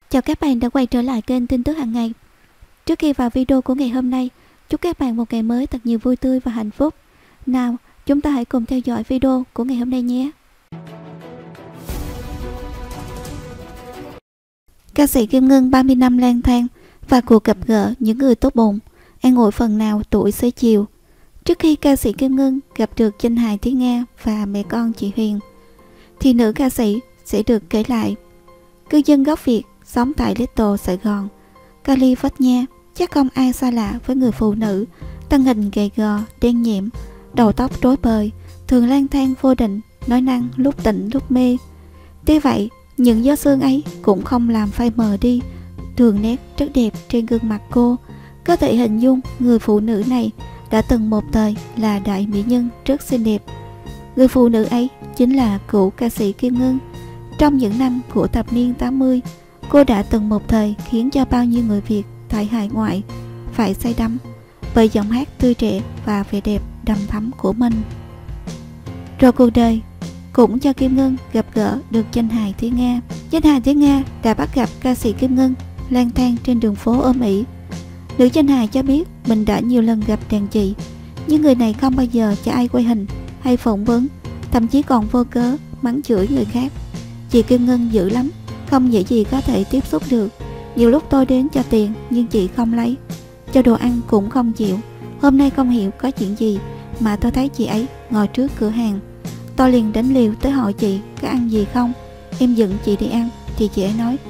Chào các bạn đã quay trở lại kênh tin tức hàng ngày. Trước khi vào video của ngày hôm nay, chúc các bạn một ngày mới thật nhiều vui tươi và hạnh phúc. Nào, chúng ta hãy cùng theo dõi video của ngày hôm nay nhé. Ca sĩ Kim Ngân 30 năm lang thang và cuộc gặp gỡ những người tốt bụng, an ủi phần nào tuổi xế chiều. Trước khi ca sĩ Kim Ngân gặp được danh hài Thúy Nga và mẹ con chị Huyền, thì nữ ca sĩ sẽ được kể lại. Cư dân gốc Việt sống tại Little Sài Gòn, California, chắc không ai xa lạ với người phụ nữ thân hình gầy gò, đen nhẹm, đầu tóc rối bời, thường lang thang vô định, nói năng lúc tỉnh lúc mê. Tuy vậy, những gió sương ấy cũng không làm phai mờ đi đường nét rất đẹp trên gương mặt cô. Có thể hình dung người phụ nữ này đã từng một thời là đại mỹ nhân rất xinh đẹp. Người phụ nữ ấy chính là cựu ca sĩ Kim Ngân. Trong những năm của thập niên 80, cô đã từng một thời khiến cho bao nhiêu người Việt tại hải ngoại phải say đắm bởi giọng hát tươi trẻ và vẻ đẹp đầm thắm của mình. Rồi cuộc đời cũng cho Kim Ngân gặp gỡ được danh hài Thúy Nga. Danh hài Thúy Nga đã bắt gặp ca sĩ Kim Ngân lang thang trên đường phố ôm ỉ. Nữ danh hài cho biết mình đã nhiều lần gặp đàn chị, nhưng người này không bao giờ cho ai quay hình hay phỏng vấn, thậm chí còn vô cớ mắng chửi người khác. Chị Kim Ngân dữ lắm, không dễ gì có thể tiếp xúc được. Nhiều lúc tôi đến cho tiền nhưng chị không lấy, cho đồ ăn cũng không chịu. Hôm nay không hiểu có chuyện gì mà tôi thấy chị ấy ngồi trước cửa hàng. Tôi liền đánh liều tới hỏi chị có ăn gì không. Em dẫn chị đi ăn thì chị ấy nói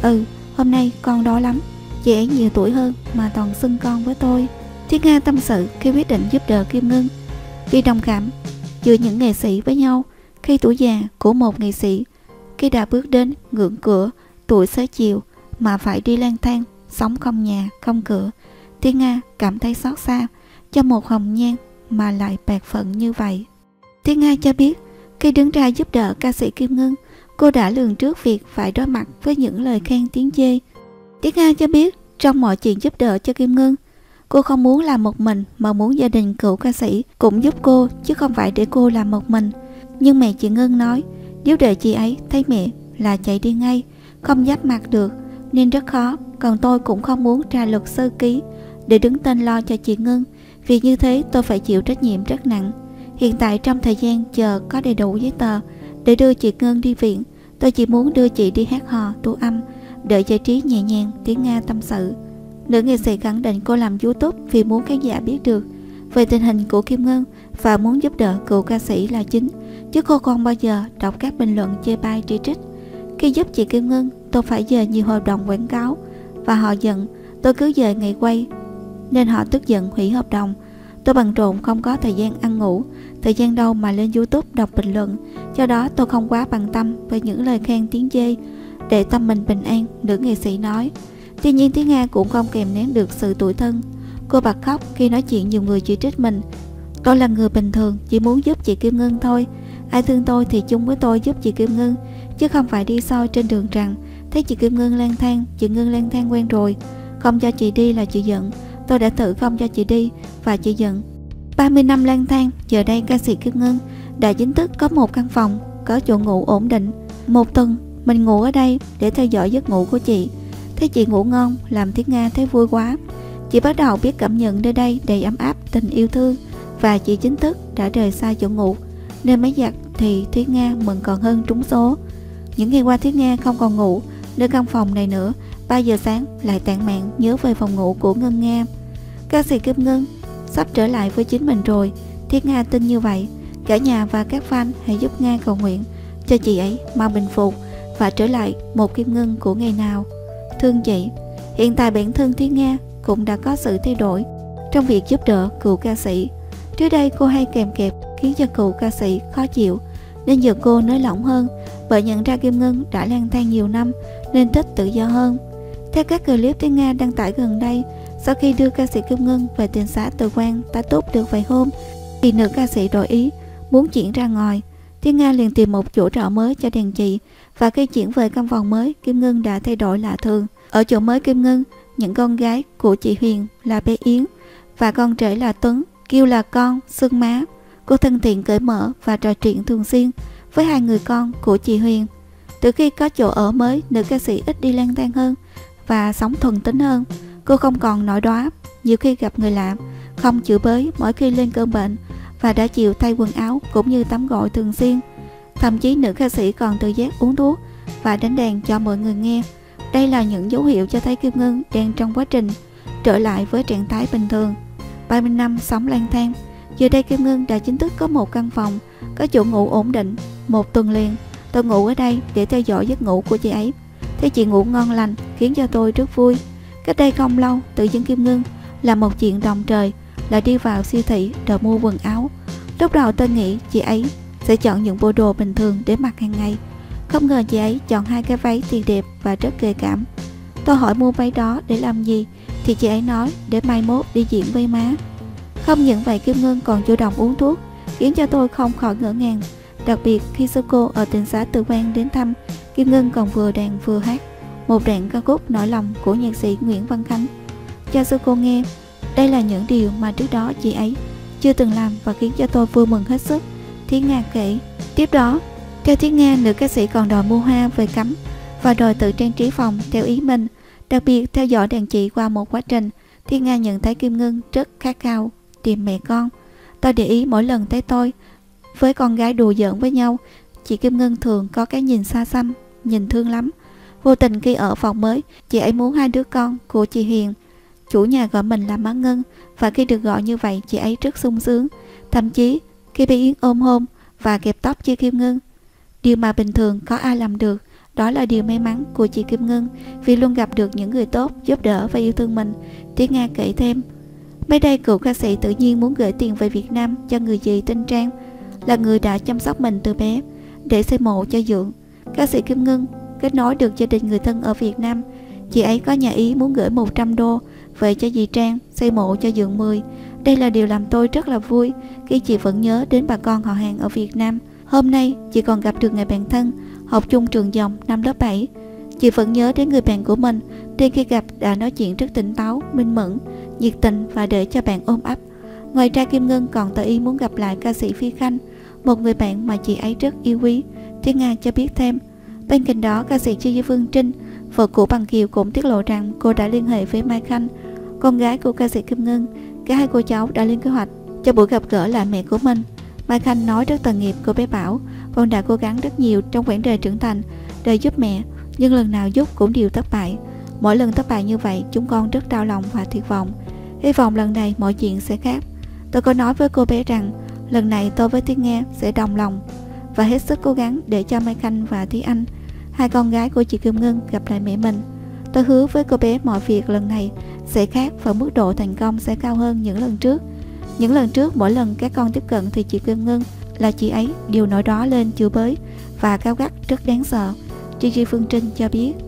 hôm nay con đói lắm. Chị ấy nhiều tuổi hơn mà toàn xưng con với tôi. Thúy Nga tâm sự khi quyết định giúp đỡ Kim Ngân vì đồng cảm giữa những nghệ sĩ với nhau khi tuổi già của một nghệ sĩ khi đã bước đến ngưỡng cửa tuổi xế chiều mà phải đi lang thang, sống không nhà không cửa. Thúy Nga cảm thấy xót xa cho một hồng nhan mà lại bạc phận như vậy. Thúy Nga cho biết khi đứng ra giúp đỡ ca sĩ Kim Ngân, cô đã lường trước việc phải đối mặt với những lời khen tiếng chê. Thúy Nga cho biết trong mọi chuyện giúp đỡ cho Kim Ngân, cô không muốn làm một mình mà muốn gia đình cựu ca sĩ cũng giúp cô chứ không phải để cô làm một mình. Nhưng mẹ chị Ngân nói nếu để chị ấy thấy mẹ là chạy đi ngay, không giáp mặt được nên rất khó. Còn tôi cũng không muốn ra luật sư ký để đứng tên lo cho chị Ngân, vì như thế tôi phải chịu trách nhiệm rất nặng. Hiện tại trong thời gian chờ có đầy đủ giấy tờ để đưa chị Ngân đi viện, tôi chỉ muốn đưa chị đi hát hò, thu âm, đợi giải trí nhẹ nhàng. Thúy Nga tâm sự. Nữ nghệ sĩ khẳng định cô làm YouTube vì muốn khán giả biết được về tình hình của Kim Ngân và muốn giúp đỡ cựu ca sĩ là chính, chứ cô không bao giờ đọc các bình luận chê bai chỉ trích. Khi giúp chị Kim Ngân, tôi phải dời nhiều hợp đồng quảng cáo và họ giận tôi cứ dời ngày quay nên họ tức giận hủy hợp đồng. Tôi bận rộn không có thời gian ăn ngủ, thời gian đâu mà lên YouTube đọc bình luận, do đó tôi không quá bận tâm với những lời khen tiếng chê, để tâm mình bình an, nữ nghệ sĩ nói. Tuy nhiên Thúy Nga cũng không kèm nén được sự tủi thân. Cô bật khóc khi nói chuyện nhiều người chỉ trích mình. Tôi là người bình thường, chỉ muốn giúp chị Kim Ngân thôi. Ai thương tôi thì chung với tôi giúp chị Kim Ngân, chứ không phải đi soi trên đường rằng thấy chị Kim Ngân lang thang, chị Ngân lang thang quen rồi, không cho chị đi là chị giận. Tôi đã thử không cho chị đi và chị giận. 30 năm lang thang, giờ đây ca sĩ Kim Ngân đã chính thức có một căn phòng, có chỗ ngủ ổn định. Một tuần mình ngủ ở đây để theo dõi giấc ngủ của chị. Thấy chị ngủ ngon làm Thúy Nga thấy vui quá. Chị bắt đầu biết cảm nhận nơi đây đầy ấm áp tình yêu thương, và chị chính thức đã rời xa chỗ ngủ nên máy giặt thì Thúy Nga mừng còn hơn trúng số. Những ngày qua Thúy Nga không còn ngủ nơi căn phòng này nữa. 3 giờ sáng lại tản mạn nhớ về phòng ngủ của Ngân Nga. Ca sĩ Kim Ngân sắp trở lại với chính mình rồi, Thúy Nga tin như vậy. Cả nhà và các fan hãy giúp Nga cầu nguyện cho chị ấy mau bình phục và trở lại một Kim Ngân của ngày nào. Thương chị. Hiện tại bản thân Thúy Nga cũng đã có sự thay đổi trong việc giúp đỡ cựu ca sĩ. Trước đây cô hay kèm kẹp khiến cho cựu ca sĩ khó chịu, nên giờ cô nới lỏng hơn bởi nhận ra Kim Ngân đã lang thang nhiều năm nên thích tự do hơn. Theo các clip Thúy Nga đăng tải gần đây, sau khi đưa ca sĩ Kim Ngân về tiền xã Từ Quan tá túc được vài hôm thì nữ ca sĩ đổi ý muốn chuyển ra ngoài. Thúy Nga liền tìm một chỗ trọ mới cho đàn chị, và khi chuyển về căn phòng mới, Kim Ngân đã thay đổi lạ thường. Ở chỗ mới Kim Ngân, những con gái của chị Huyền là bé Yến và con rể là Tuấn kêu là con, xưng má. Cô thân thiện cởi mở và trò chuyện thường xuyên với hai người con của chị Huyền. Từ khi có chỗ ở mới, nữ ca sĩ ít đi lang thang hơn và sống thuần tính hơn. Cô không còn nổi đoá nhiều khi gặp người lạ, không chửi bới mỗi khi lên cơn bệnh, và đã chịu thay quần áo cũng như tắm gội thường xuyên. Thậm chí nữ ca sĩ còn tự giác uống thuốc và đánh đàn cho mọi người nghe. Đây là những dấu hiệu cho thấy Kim Ngân đang trong quá trình trở lại với trạng thái bình thường. 30 năm sống lang thang, giờ đây Kim Ngân đã chính thức có một căn phòng, có chỗ ngủ ổn định. Một tuần liền, tôi ngủ ở đây để theo dõi giấc ngủ của chị ấy. Thấy chị ngủ ngon lành khiến cho tôi rất vui. Cách đây không lâu, tự dưng Kim Ngân là một chuyện đồng trời, là đi vào siêu thị đòi mua quần áo. Lúc đầu tôi nghĩ chị ấy sẽ chọn những bộ đồ bình thường để mặc hàng ngày, không ngờ chị ấy chọn hai cái váy tuyệt đẹp và rất gợi cảm. Tôi hỏi mua váy đó để làm gì thì chị ấy nói để mai mốt đi diễn với má. Không những vậy, Kim Ngân còn chủ động uống thuốc, khiến cho tôi không khỏi ngỡ ngàng. Đặc biệt khi sư cô ở tỉnh xã Từ Quan đến thăm, Kim Ngân còn vừa đàn vừa hát một đoạn ca khúc nỗi lòng của nhạc sĩ Nguyễn Văn Khánh cho sư cô nghe. Đây là những điều mà trước đó chị ấy chưa từng làm và khiến cho tôi vui mừng hết sức. Thiên Nga kể tiếp đó, theo Thiên Nga, nữ ca sĩ còn đòi mua hoa về cắm và đòi tự trang trí phòng theo ý mình. Đặc biệt theo dõi đàn chị qua một quá trình, Thiên Nga nhận thấy Kim Ngân rất khát khao tìm mẹ con. Tôi để ý mỗi lần thấy tôi với con gái đùa giỡn với nhau, chị Kim Ngân thường có cái nhìn xa xăm, nhìn thương lắm. Vô tình khi ở phòng mới, chị ấy muốn hai đứa con của chị Hiền, chủ nhà, gọi mình là má Ngân, và khi được gọi như vậy chị ấy rất sung sướng. Thậm chí khi bé Yến ôm hôn và kẹp tóc cho Kim Ngân, điều mà bình thường có ai làm được. Đó là điều may mắn của chị Kim Ngân vì luôn gặp được những người tốt, giúp đỡ và yêu thương mình. Tiếng Nga kể thêm, mới đây cựu ca sĩ tự nhiên muốn gửi tiền về Việt Nam cho người dì tên Trang, là người đã chăm sóc mình từ bé, để xây mộ cho Dượng. Ca sĩ Kim Ngân kết nối được gia đình người thân ở Việt Nam. Chị ấy có nhà ý muốn gửi 100 đô về cho dì Trang xây mộ cho Dượng 10. Đây là điều làm tôi rất là vui khi chị vẫn nhớ đến bà con họ hàng ở Việt Nam. Hôm nay chị còn gặp được người bạn thân học chung trường Dòng năm lớp 7. Chị vẫn nhớ đến người bạn của mình, đến khi gặp đã nói chuyện rất tỉnh táo, minh mẫn, nhiệt tình và để cho bạn ôm ấp. Ngoài ra, Kim Ngân còn tỏ ý muốn gặp lại ca sĩ Phi Khanh, một người bạn mà chị ấy rất yêu quý. Thiên Nga cho biết thêm. Bên cạnh đó, ca sĩ Chi Di Phương Trinh, vợ của Bằng Kiều, cũng tiết lộ rằng cô đã liên hệ với Mai Khanh, con gái của ca sĩ Kim Ngân. Cả hai cô cháu đã lên kế hoạch cho buổi gặp gỡ lại mẹ của mình. Mai Khanh nói rất tội nghiệp cô bé Bảo, con đã cố gắng rất nhiều trong quãng đời trưởng thành để giúp mẹ, nhưng lần nào giúp cũng đều thất bại. Mỗi lần thất bại như vậy, chúng con rất đau lòng và tuyệt vọng. Hy vọng lần này mọi chuyện sẽ khác. Tôi có nói với cô bé rằng lần này tôi với Thiên Nga sẽ đồng lòng và hết sức cố gắng để cho Mai Khanh và Thúy Anh, hai con gái của chị Kim Ngân, gặp lại mẹ mình. Tôi hứa với cô bé mọi việc lần này sẽ khác và mức độ thành công sẽ cao hơn những lần trước. Những lần trước, mỗi lần các con tiếp cận thì chị Kim Ngân là chị ấy đều nổi đó lên chửi bới và cáu gắt rất đáng sợ, Gigi Phương Trinh cho biết.